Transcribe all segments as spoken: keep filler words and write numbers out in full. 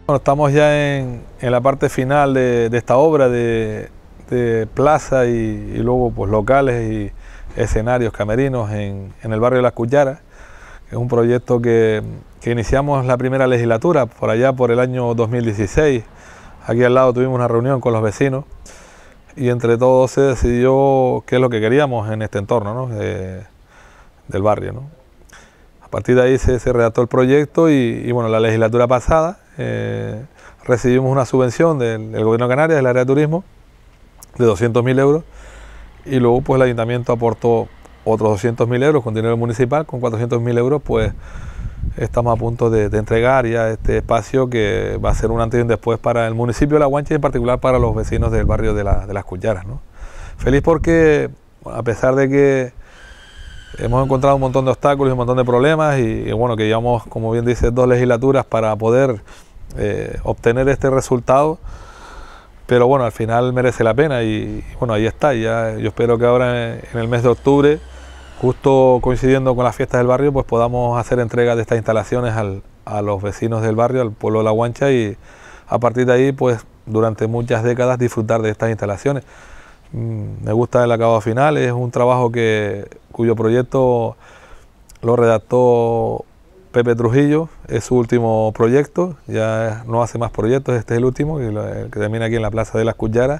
Bueno, estamos ya en, en la parte final de, de esta obra de, de plaza y, y luego pues locales y escenarios camerinos en, en el barrio de Las Cucharas. Es un proyecto que, que iniciamos la primera legislatura, por allá por el año dos mil dieciséis. Aquí al lado tuvimos una reunión con los vecinos y entre todos se decidió qué es lo que queríamos en este entorno, ¿no? de, del barrio, ¿no? A partir de ahí se, se redactó el proyecto y, y bueno, la legislatura pasada eh, recibimos una subvención del, del Gobierno de Canarias, del área de turismo, de doscientos mil euros y luego pues el Ayuntamiento aportó otros doscientos mil euros con dinero municipal. Con cuatrocientos mil euros pues estamos a punto de, de entregar ya este espacio que va a ser un antes y un después para el municipio de La Guancha y en particular para los vecinos del barrio de, la, de Las Cucharas, ¿no? Feliz porque a pesar de que hemos encontrado un montón de obstáculos y un montón de problemas y, y bueno, que llevamos, como bien dice, dos legislaturas para poder eh, obtener este resultado, pero bueno, al final merece la pena y, y bueno, ahí está. Ya, yo espero que ahora en, en el mes de octubre, justo coincidiendo con las fiestas del barrio, pues podamos hacer entrega de estas instalaciones al, a los vecinos del barrio, al pueblo de La Guancha, y a partir de ahí, pues durante muchas décadas disfrutar de estas instalaciones. Me gusta el acabado final, es un trabajo que, cuyo proyecto lo redactó Pepe Trujillo, es su último proyecto, ya no hace más proyectos, este es el último, el que termina aquí en la Plaza de Las Cucharas,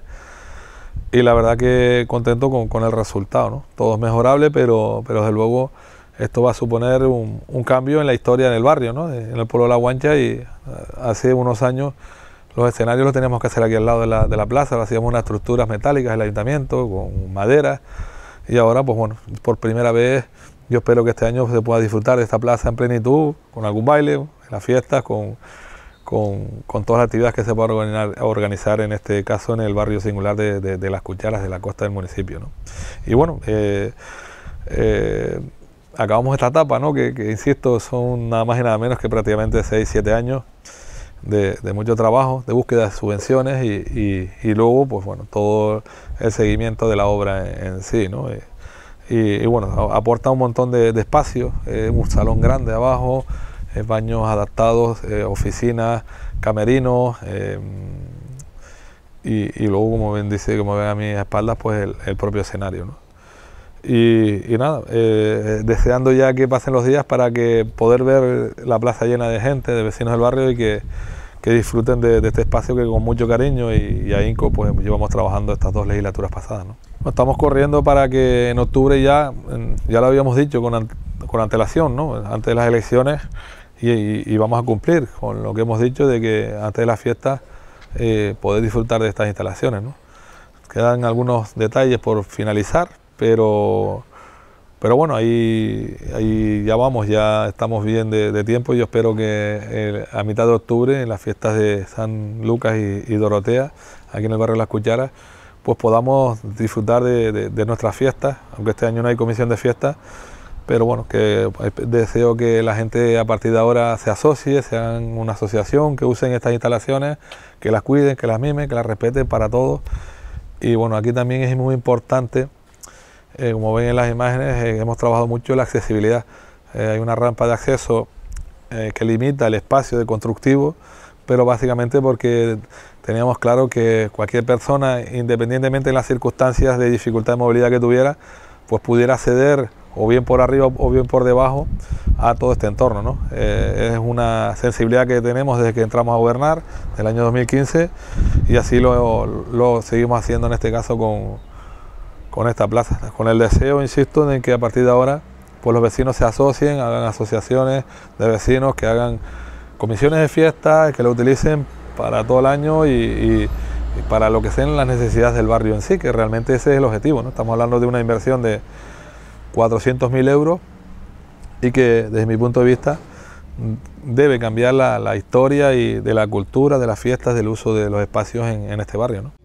y la verdad que contento con, con el resultado, ¿no? Todo es mejorable, pero, pero desde luego esto va a suponer un, un cambio en la historia del barrio, ¿no? En el pueblo de La Guancha, y hace unos años los escenarios los teníamos que hacer aquí al lado de la, de la plaza, lo hacíamos unas estructuras metálicas del ayuntamiento, con madera, y ahora, pues bueno, por primera vez yo espero que este año se pueda disfrutar de esta plaza en plenitud, con algún baile, en las fiestas, con, con, con todas las actividades que se puedan organizar, organizar, en este caso en el barrio singular de, de, de Las Cucharas, de la costa del municipio, ¿no? Y bueno, eh, eh, acabamos esta etapa, ¿no? que, que insisto, son nada más y nada menos que prácticamente seis siete años, De, de mucho trabajo, de búsqueda de subvenciones y, y, y luego pues bueno, todo el seguimiento de la obra en, en sí, ¿no? Y, y, y bueno, aporta un montón de, de espacios, eh, un salón grande abajo, eh, baños adaptados, eh, oficinas, camerinos, eh, y, y luego, como bien dice, como ven a mis espaldas, pues el, el propio escenario, ¿no? Y, y nada, eh, deseando ya que pasen los días para que poder ver la plaza llena de gente, de vecinos del barrio, y que, que disfruten de, de este espacio que con mucho cariño y, y ahínco pues llevamos trabajando estas dos legislaturas pasadas, ¿no? Estamos corriendo para que en octubre ya, ya lo habíamos dicho con, con antelación, ¿no? Antes de las elecciones, y, y, y vamos a cumplir con lo que hemos dicho de que antes de las fiestas eh, poder disfrutar de estas instalaciones, ¿no? Quedan algunos detalles por finalizar, pero, pero bueno, ahí, ahí ya vamos, ya estamos bien de, de tiempo. Yo espero que eh, a mitad de octubre, en las fiestas de San Lucas y, y Dorotea, aquí en el barrio de Las Cucharas, pues podamos disfrutar de, de, de nuestras fiestas, aunque este año no hay comisión de fiestas, pero bueno, que deseo que la gente a partir de ahora se asocie, sean una asociación, que usen estas instalaciones, que las cuiden, que las mimen, que las respeten para todos. Y bueno, aquí también es muy importante, Eh, como ven en las imágenes, eh, hemos trabajado mucho la accesibilidad. Eh, hay una rampa de acceso eh, que limita el espacio de constructivo, pero básicamente porque teníamos claro que cualquier persona, independientemente de las circunstancias de dificultad de movilidad que tuviera, pues pudiera acceder o bien por arriba o bien por debajo a todo este entorno, ¿no? Eh, es una sensibilidad que tenemos desde que entramos a gobernar, del año dos mil quince, y así lo, lo seguimos haciendo en este caso con con esta plaza, con el deseo, insisto, en que a partir de ahora pues los vecinos se asocien, hagan asociaciones de vecinos, que hagan comisiones de fiesta, que lo utilicen para todo el año y, y, y para lo que sean las necesidades del barrio en sí, que realmente ese es el objetivo, ¿no? Estamos hablando de una inversión de cuatrocientos mil euros y que desde mi punto de vista debe cambiar la, la historia y de la cultura, de las fiestas, del uso de los espacios en, en este barrio, ¿no?